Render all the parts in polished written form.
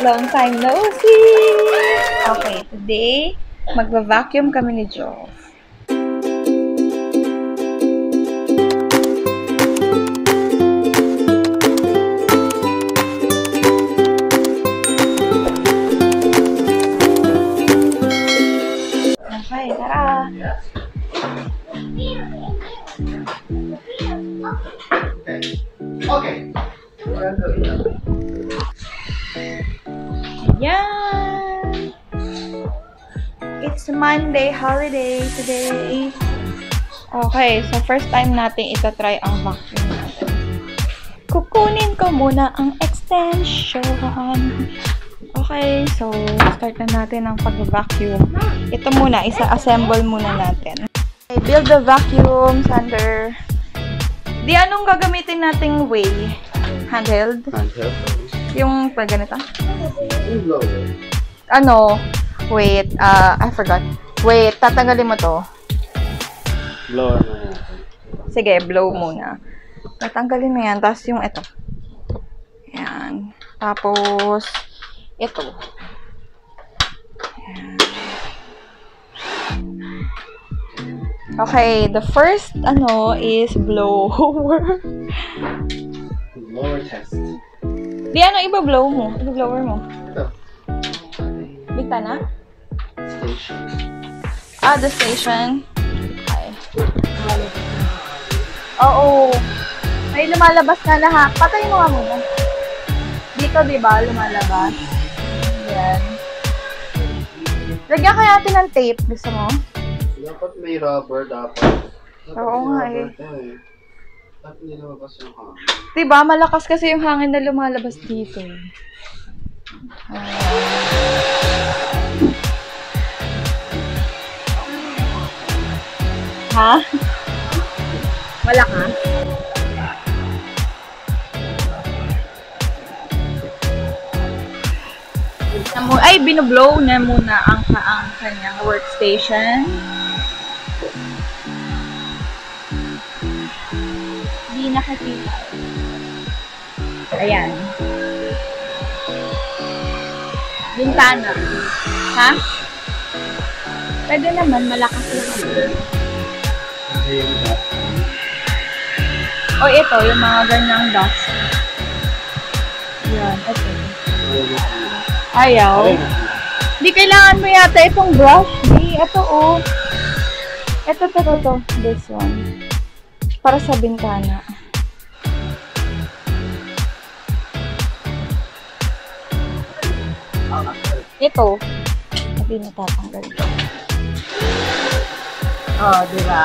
Long time no see! Okay, today, magva-vacuum kami ni Joe. Okay, tara! Okay. Yan! It's Monday holiday today. Okay, so first time natin itatry ang vacuum natin. Kukunin ko muna ang extension. Okay, so start na natin ang pag-vacuum. Ito muna, isa-assemble muna natin. Okay, build the vacuum sander. Di anong gagamitin nating way? Handheld? Handheld. Yung pag ganito? Yung blower. Ano? Wait, I forgot. Wait, tatanggalin mo to. Blower na yan. Sige, blow muna. Tatanggalin mo yan. Tapos yung ito. Yan. Tapos, ito. Yan. Okay, the first, is blower. Blower test. Di iba-blow mo? Iba-blower mo? Ito. Bigta na? Station. The station. Okay. Oo. May lumalabas na lahat. Patay mo nga muna. Dito, diba? Lumalabas. Yan. Lagyan kaya natin ng tape. Gusto mo? Dapat may rubber, dapat. Oo nga eh. Dapat nilabas yung hangin. Diba? Malakas kasi yung hangin na lumalabas dito. Ha? Malakas? Ay, binoblow na muna ang kanyang workstation. Hindi nakakita. Ayan. Bintana. Ha? Pwede naman, malakas lang. O ito, yung mga ganyang dust. Yan, ito. Ayaw. Di kailangan mo yata itong brush. Di, ito Ito. This one. Para sa bintana. Ito. Hindi natatanggal ito. Oh, diba?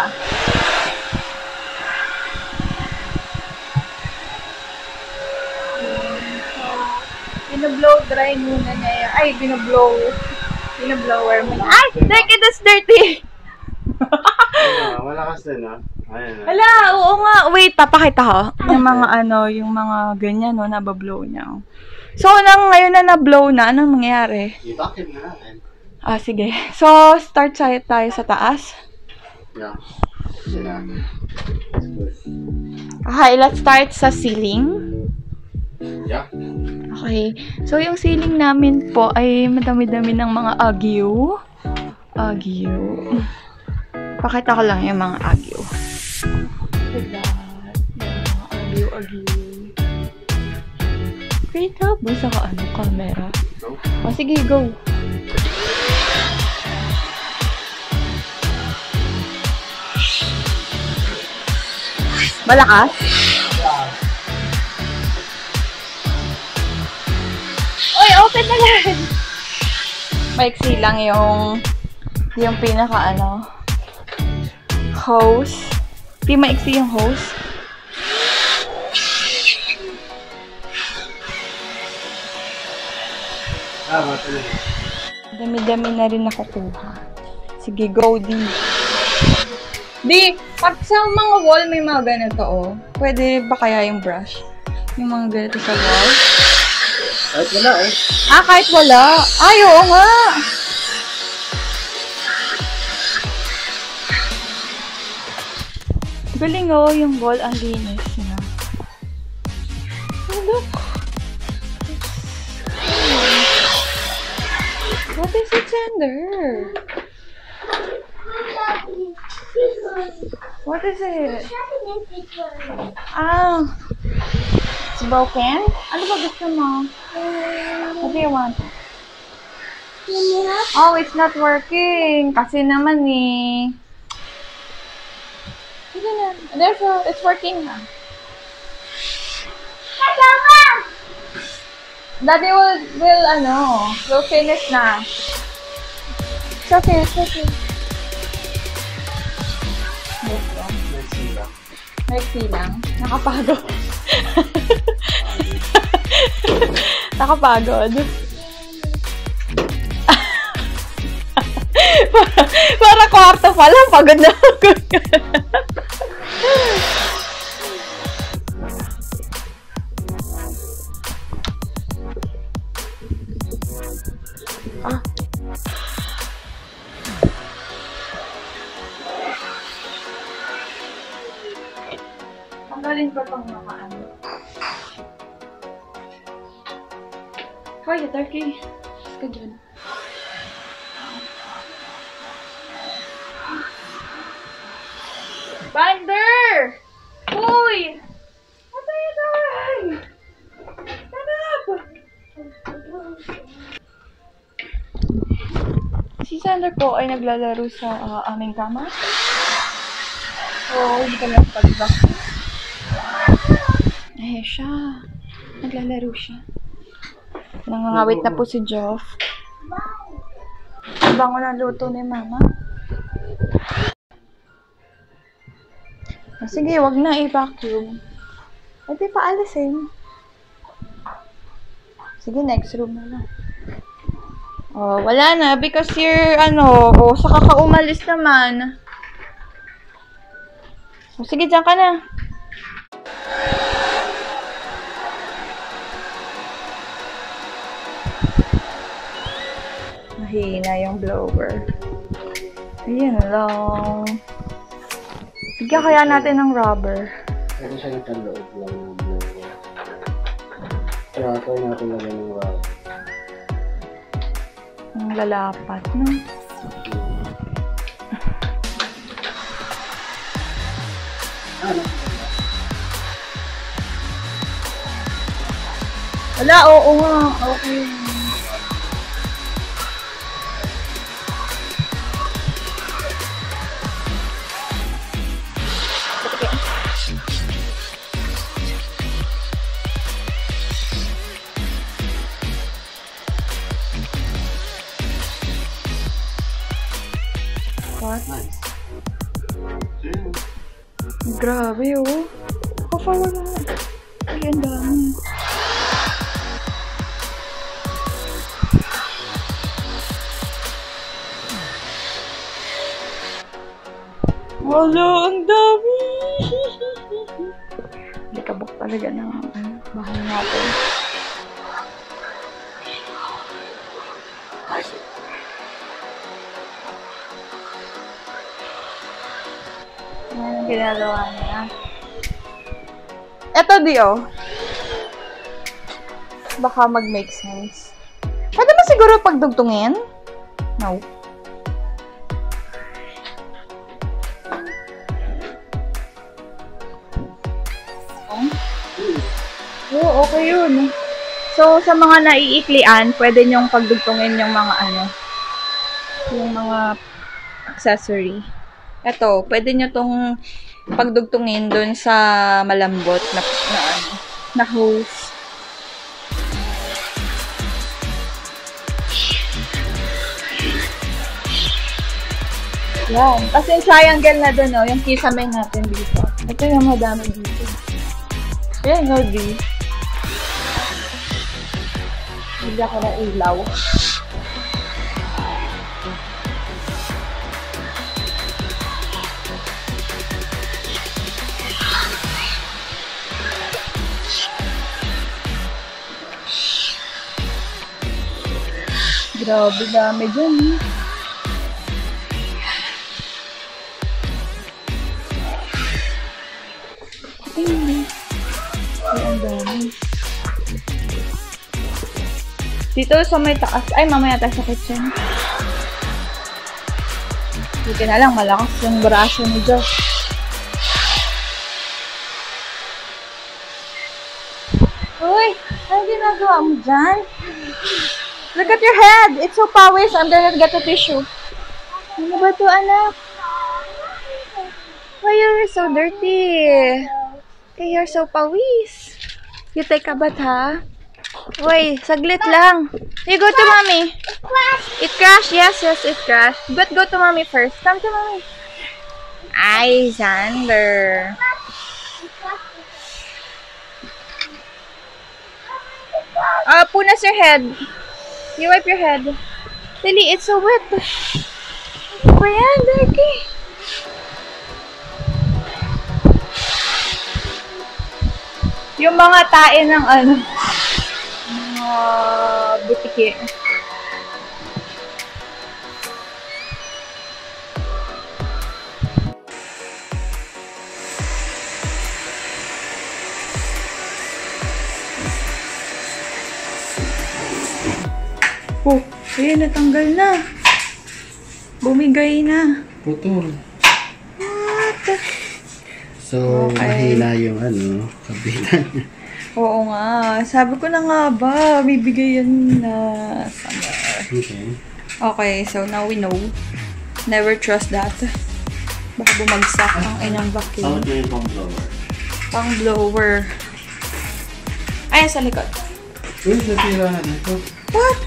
Binoblow dry muna niya yan. Ay, binoblower mo. Ay! That's dirty! Malakas din, ha? Ayan. Hala, oo nga. Wait, papakita ko. Yung mga yung mga ganyan, nabablow niya. So, ngayon na na-blow na, anong mangyayari? I-vacuum na natin. Sige. So, start tayo sa taas. Yeah. Sila. Okay, let's start sa ceiling. Yeah. Okay. So, yung ceiling namin po ay madami-dami ng mga agyo. Pakita ko lang yung mga agyo. Like that. Yung mga agyo. Wait up. Busa ka camera. O, sige, go. Malakas? Oy, open na lang! Maiksi lang yung pinaka hose. Di maiksi yung hose. Dami-dami na rin nakukuha. Sige, go di. Pag sa mga wall may mga ganito, pwede ba kaya yung brush? Yung mga ganito sa wall? Kahit wala, eh. Kahit wala? Ay, oo nga! Galing yung wall, ang linis niya. Oh, look! Sander? What is it? Ah, it's broken? Ano ba gusto mo? What do you want? Oh, it's not working. Kasi naman eh. Sige na. It's working na. Daddy will finish na. It's okay, it's okay. Merci lang. Nakapagod. Nakapagod. para kwarto pa lang, pagod na ako. Ah. Tanggalin ko pang makaan. Hoy, turkey. Let's go dyan. Bander! Uy! What are you doing? Stand up! Si Sander po ay naglalaro sa aming kama. Oo, hindi ka lang pag-vacuum. Eh, siya. Naglalaro siya. Nangangawit na po si Joff. Bango ng luto ni Mama. Sige, wag na i-vacuum. E di paalisin. Sige, next room na lang. Oh, wala na because you're saka ka umalis naman. Oh, sige, dyan ka na. Mahina yung blower. Ayan lang. Bigyan kaya natin ng rubber. Pero siya nakaloob lang ng blower. Pero try natin lagyan ng rubber. Ang lalapat, no? Wala, oo nga. Okay. What? Nice. Grabe, oh. Forward na. Ay, ang dami. Wala, ang dami. Likabok talaga ng bahay natin. Ayan ang ginagawa niya. Eto baka mag-make sense. Pwede mo siguro pagdugtungin? No. Oo, okay yun. So, sa mga naiiklian, pwede nyong pagdugtungin yung mga yung mga accessory. Ito, pwede nyo tong pagdugtungin dun sa malambot na hose. Yan. Kasi yung triangle na dun, yung kisame natin dito. Ito yung madami dito. Yan, di. Hindi ako na ilaw. Grabe, dami dyan. Ay, ang dami. Dito sa may taas. Ay, mamaya tayo sa kitchen. Buti na lang, malakas yung braso ni Josh. Uy, ano ginagawa mo dyan? Look at your head! It's so pawis. I'm gonna get a tissue. Ano ba to, anak? Why you're so dirty? Okay, you're so pawis. You take a bath, ha? Uy, saglit lang. You go to mommy. It crashed? Yes, it crashed. But go to mommy first. Come to mommy. Ay, Xander. Punas your head. You wipe your head. Lily, it's so wet. Ano ba yan, Darky? Yung mga tae ng mga butiki. Oh, ayan, natanggal na. Bumigay na. Putol. What? So, okay. Mahina yung kabilang. Oo nga. Sabi ko na nga ba, bibigay yan na summer. Okay. Okay, so now we know. Never trust that. Baka bumagsak ang inang vacuum. Ano yung pang-blower? Pang-blower. Ayan sa likod. Uy, natira na ito. What?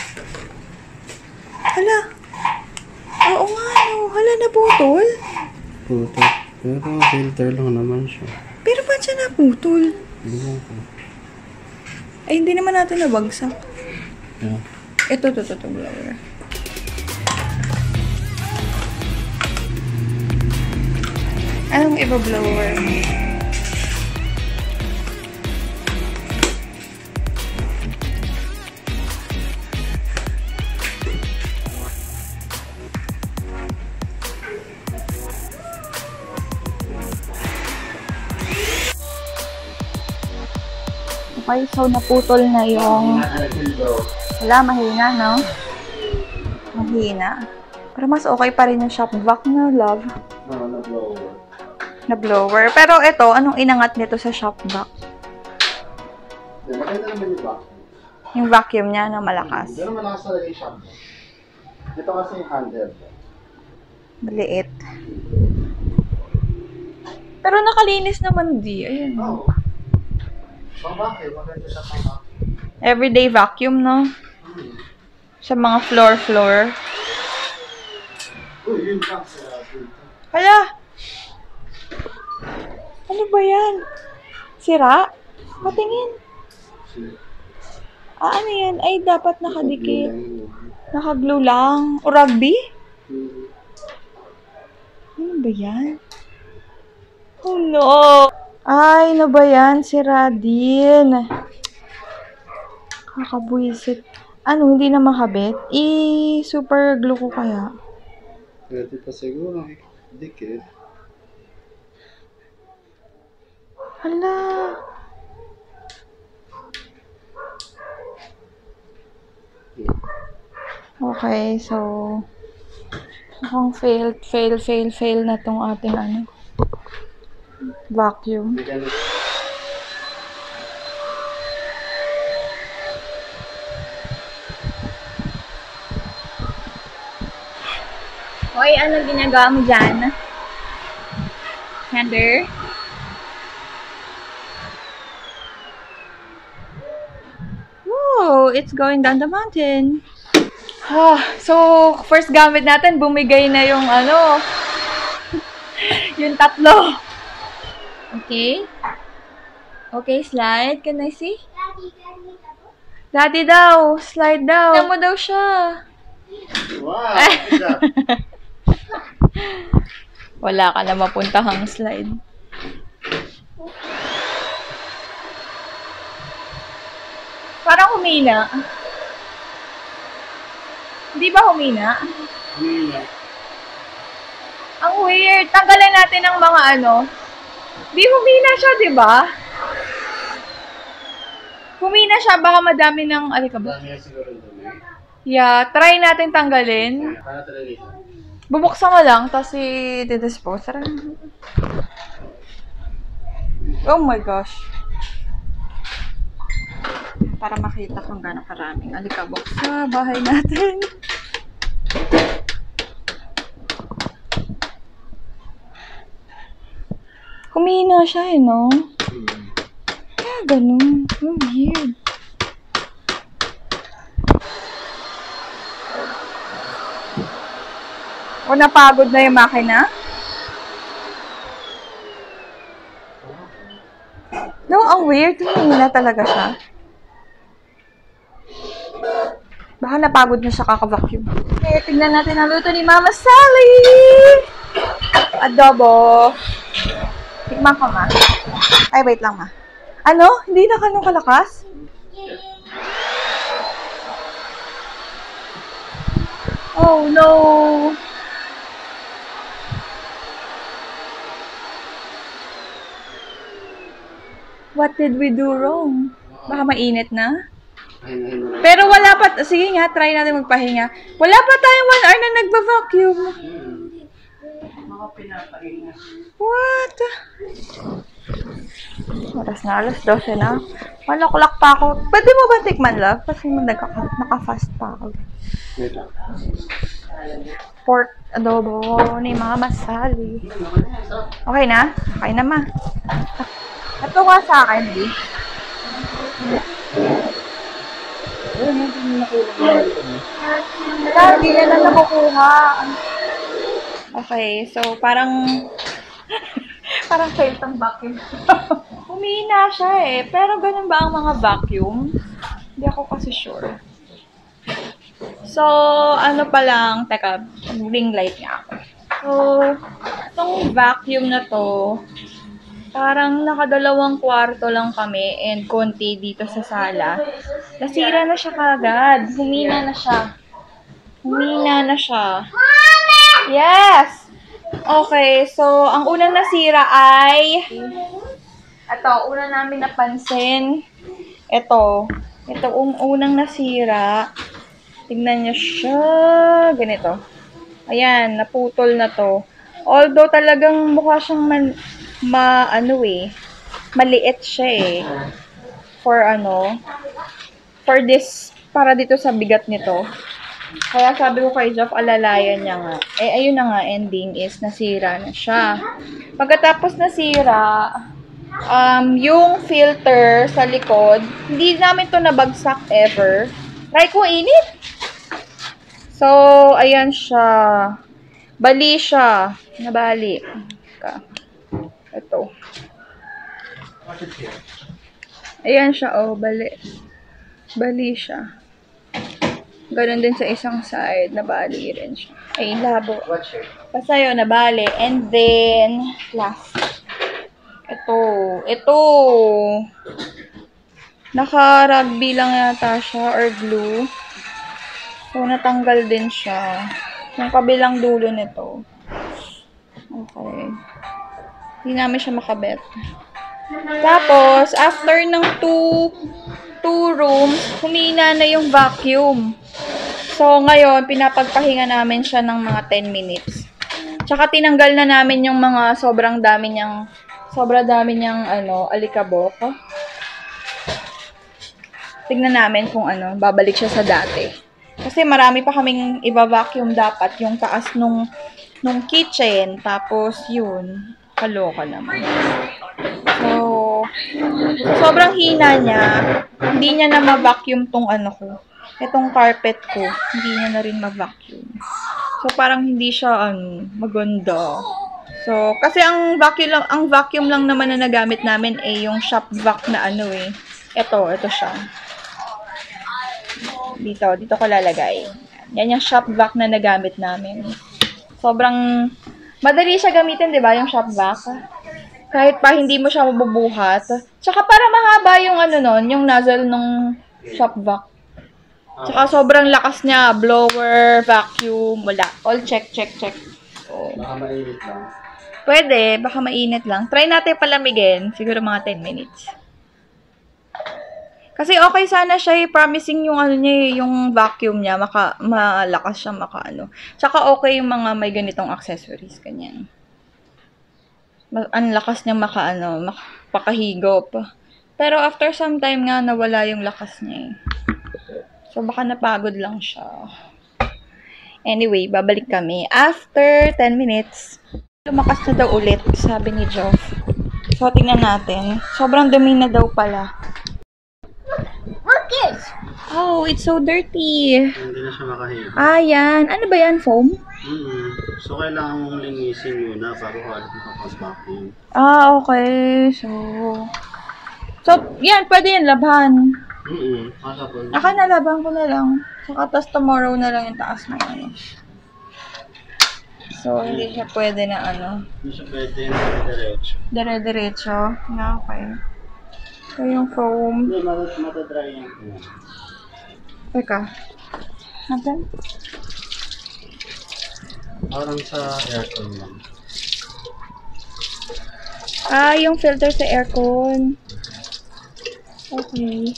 Hala. Oo nga, no. Hala, naputol. Putol. Pero filter lang naman siya. Pero ba't siya naputol? Hindi ko. Ay, hindi naman natin nabagsak. Yeah. Ito, blower. Anong iba blower? Okay, so naputol na yung... Wala, mahina, no? Mahina. Pero mas okay pa rin yung shop vac na, love. Na-blower. Na-blower. Pero ito, anong inangat nito sa shop vac? Maganda naman yung vacuum. Yung vacuum niya na malakas. Pero malakas talaga yung shop. Ito kasi yung handle. Maliit. Pero nakalinis naman di. Ayun. Oo. Pang-vacuum, maganda siya pang-vacuum. Everyday vacuum, no? Sa mga floor. Uy, yun lang. Hala! Ano ba yan? Sira? Patingin. Ano yan? Ay, dapat nakadikit. Nakaglue lang. O rugby? Ano ba yan? Oh no! Ay, ano ba yan? Sira din. Kakabwisit. Ano, hindi na makabit? I-super glue ko kaya. Pwede pa siguro. Dikit. Hala. Okay, so mukhang fail na tong ating vacuum. Hoy, ano ginagawa mo dyan? Heather? Whoa, it's going down the mountain. So, first gamit natin, bumigay na yung yung tatlo. Okay. Okay, slide. Can I see? Daddy daw. Slide daw. Alam mo daw siya. Wow! Wala ka na mapuntahang slide. Parang humina. Hindi ba humina? Humina. Ang weird. Tanggalan natin ng mga Di humina siya, di ba? Humina siya. Baka madami ng alikabok. Dami siguro dumi. Yeah. Try natin tanggalin. Para talaga ito. Bubuksan mo lang, tapos i-dispose. Tara. Oh my gosh. Para makita kung gano'ng karaming alikabok sa bahay natin. Humina siya no? Kaya ganun. Oh, weird. O napagod na yung makina? No, ang weird. Humina talaga siya. Baka napagod na siya kaka-vacuum. Okay, tignan natin ang luto ni Mama Sally! Adobo. Tikman ko, ma. Ay, wait lang, ma. Ano? Hindi na ganun kalakas? Oh, no! What did we do wrong? Baka mainit na? Pero wala pa, sige nga, try natin magpahinga. Wala pa tayong 1 hour na nagba-vacuum. Mga pinapahinga. What? Oras na, alas 12 na. 1 o'clock pa ako. Pwede mo ba tikman, love? Kasi naka-fast pa ako. Wait lang. Pork adobo ni Mama Sally. Okay na? Okay na, ma. Ito nga sa akin, di. Hindi na lang nakukuha. Okay, so parang parang fail tong vacuum. Humina siya eh. Pero ganun ba ang mga vacuum? Hindi ako kasi sure. So, ano pa lang, teka, ring light nga ako. So, itong vacuum na to, parang nakadalawang kwarto lang kami and konti dito sa sala. Nasira na siya kagad. Humina na siya. Humina na siya. Yes! Okay, so ang unang nasira ay ito, una namin napansin. Ito unang nasira. Tignan niyo siya. Ganito. Ayan, naputol na to. Although talagang mukha siyang maliit siya eh. For this, para dito sa bigat nito. Kaya sabi ko kay Jeff, alalayan niya nga. Eh, ayun na nga, ending is nasira na siya. Pagkatapos nasira, yung filter sa likod, hindi namin to nabagsak ever. Try ko, init! So, ayan siya. Bali siya. Nabali. Ito. Ayan siya, oh, bali. Bali siya. Ganon din sa isang side, nabali rin siya. Ay, labo. Basta yun, nabali. And then, last. Ito. Naka-rugby lang yata siya, or glue. So, natanggal din siya. Yung kabilang dulo nito. Okay. Hindi namin siya makabet. Tapos, after ng two rooms, humina na yung vacuum. So, ngayon, pinapagpahinga namin siya ng mga 10 minutes. Tsaka, tinanggal na namin yung mga sobrang dami niyang alikabok. Tignan namin kung babalik siya sa dati. Kasi marami pa kaming iba-vacuum dapat, yung taas nung kitchen. Tapos, yun, kaloka naman. So, sobrang hina niya. Hindi niya na ma-vacuum tong itong carpet ko. Hindi niya na rin ma-vacuum. So, parang hindi siya, maganda. So, kasi ang vacuum lang naman na nagamit namin yung shop vac na Ito siya. Dito ko lalagay. Yan yung shop vac na nagamit namin. Sobrang madali siya gamitin, 'di ba, yung shop vac? Kahit pa hindi mo siya mabubuhat. Tsaka para mahaba yung yung nozzle ng shop vac. Tsaka sobrang lakas niya, blower, vacuum, wala. All check. So, Baka mainit lang. pwede, baka mainit lang. Try natin palamigin, siguro mga 10 minutes. Kasi okay sana siya promising yung ano niya yung vacuum niya, malakas siya ano. Tsaka okay yung mga may ganitong accessories, ganyan. Ang lakas niya makahigop. Pero after some time nga, nawala yung lakas niya eh. So, baka napagod lang siya. Anyway, babalik kami. After 10 minutes, lumakas na daw ulit, sabi ni Joff. So, tingnan natin. Sobrang dumi na daw pala. Look. Oh, it's so dirty. Hindi na siya makahiga. Yan. Ano ba yan? Foam? So, kailangan mong linisin muna bago ka makapag-vacuum. Okay. So, yan. Pwede yan labhan. Nalaban ko na lang. Saka tas tomorrow na lang yung taas na ano. So, hindi siya pwede na ano. Hindi siya pwede na diretso. Dire-diretso. Okay. So, yung foam. Hindi, matadry yan. Teka. Nasaan? Parang sa aircon lang. Yung filter sa aircon. Okay.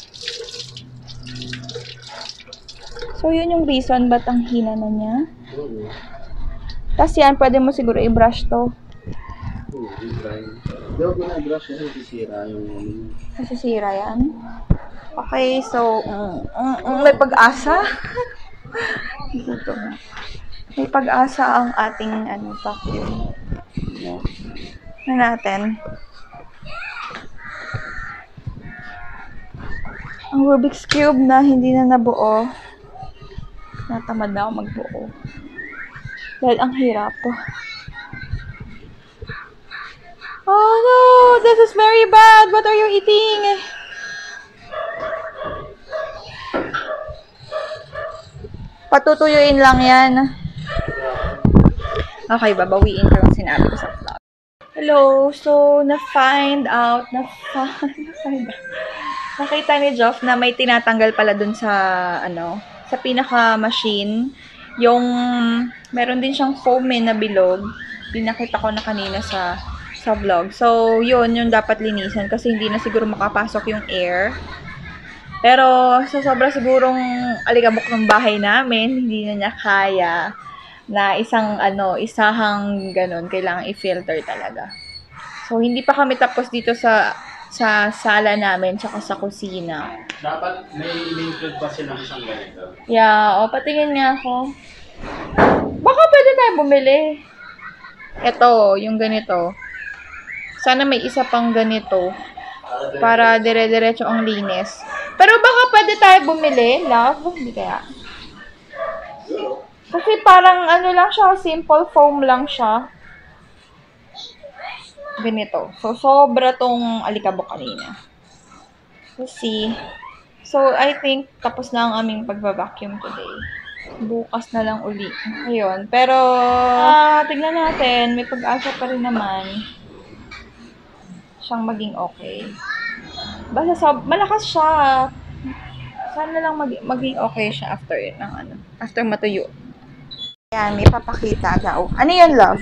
So, yun yung reason ba't ang hina na niya. Tapos yan, pwede mo siguro i-brush to. I-dry. Hindi ako na-brush kasi sisira yung... Nasisira yan. Okay, so, may pag-asa. Ito na. May pag-asa ang ating vacuum. Na natin. Ang Rubik's Cube na hindi na nabuo. Natamad na ako magbuo. Dahil ang hirap. Oh no! This is very bad! What are you eating? Patutuyuin lang yan. Okay, babawiin ko yung sinabi ko sa vlog. Hello! So, na-find out. Nakita ni Joff na may tinatanggal pala dun sa, sa pinaka-machine. Yung, meron din siyang foam na bilog. Pinakita ko na kanina sa vlog. So, yun, yung dapat linisan kasi hindi na siguro makapasok yung air. Pero, sa sobra sigurong alikabok ng bahay namin, hindi na niya kaya na isahang ganun, kailangan i-filter talaga. So, hindi pa kami tapos dito sa sala namin, tsaka sa kusina. Dapat may in-include pa silang isang ganito. Yeah, patingin nga ako. Baka pwede tayo bumili. Ito, yung ganito. Sana may isa pang ganito. Para dire-diretso ang linis. Pero baka pwede tayo bumili, love. Hindi kaya. Kasi parang lang siya, simple foam lang siya. Ganito. So, sobra tong alikabok kanina. Let's see. So, I think tapos na ang aming pagbabacuum today. Bukas na lang uli. Ayun. Pero, tignan natin. May pag-asa pa rin naman siyang maging okay. Basta malakas siya. Sana lang maging okay siya after after matuyo. Yan, may papakita daw. Ano yan, love?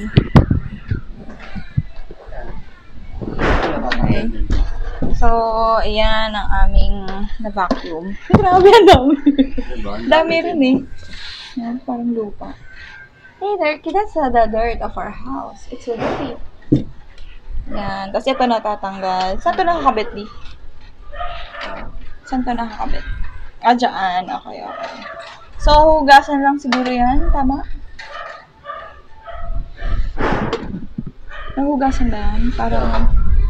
Okay. So, ayan ang aming na-vacuum. Grabe, ang dami. Dami rin eh. Yan, parang lupa. Hey, that's the dirt of our house. It's so dirty. Yan. Tapos ito natatanggal. Saan ito nakakabit, di? Saan ito nakakabit? Dyan. Okay. So, hugasan lang siguro yan. Tama? Nahugasan ba yan? Para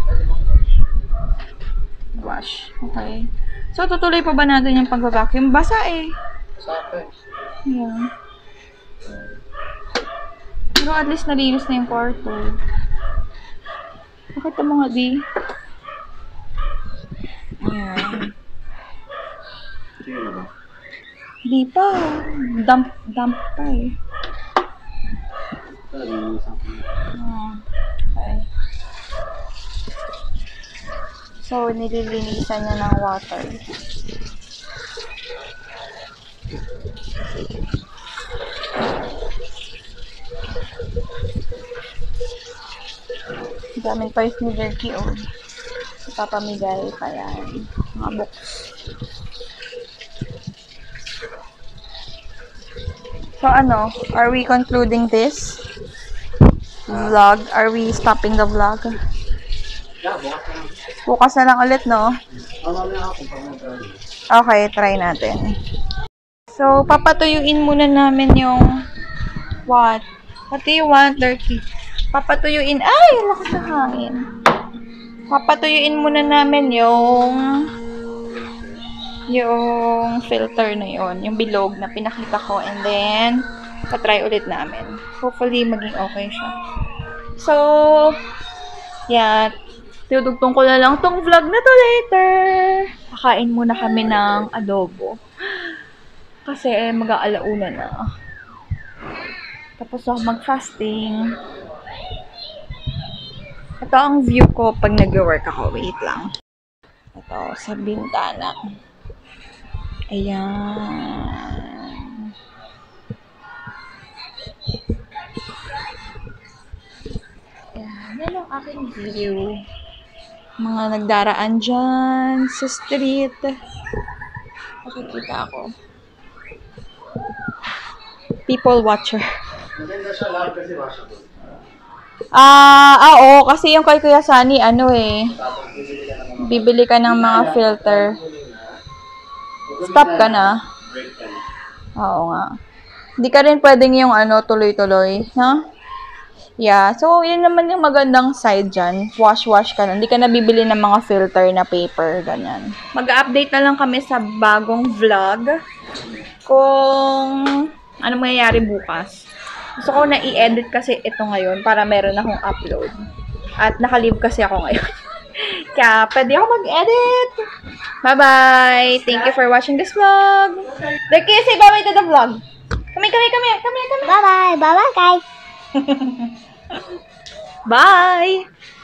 wash. Okay. So, tutuloy pa ba natin yung pag-vacuum? Basa eh. Yan. Pero at least nalinis na yung kwarto. Bakit ang mga di? Ayan. Di pa. Dump pa eh. Okay. So, nililinisan niya ng water. Daming toys ni Jerky, oh. Ipapamigay pa yan. Mga books. So, ano? Are we concluding this vlog? Are we stopping the vlog? Yeah, bukas na lang. Bukas na lang ulit, no? Mamaya ako kung mag-try. Okay, try natin. So, papatuyuin muna namin yung what? What do you want, Lurky? Papatuyuin. Ay, lakas ng hangin. Papatuyuin muna namin yung filter na yon, yung bilog na pinakita ko, and then patry ulit namin. Hopefully, maging okay siya. So, yeah, tutugtong ko na lang tong vlog na to later. Kakain muna kami ng adobo. Kasi mag-aalauna na. Tapos ako mag-fasting. Ito ang view ko pag nag-work ako. Wait lang. Ito, sa bintana. Ayan. Ayan. Yan ang aking view. Mga nagdaraan dyan sa street. Makikita ako. People watcher. Maganda siya lang kasi washable. Oo. Kasi yung kay Kuya Sunny, ano eh. Tapos Bibili ka ng mga filter. Stop ka na. break time. Oo nga. Hindi ka rin pwedeng yung ano, tuloy-tuloy. No? Yeah. So, yun naman yung magandang side dyan. Wash-wash ka na. Hindi ka na bibili ng mga filter na paper. Ganyan. Mag-update na lang kami sa bagong vlog. Kung ano mangyayari bukas. Gusto ko na i-edit kasi ito ngayon para meron akong upload. At naka-leave kasi ako ngayon. Kaya pwede ako mag-edit. Bye-bye! Thank you for watching this vlog. Lucky, say bye-bye to the vlog. Come here. Bye-bye. Bye-bye, guys. Bye!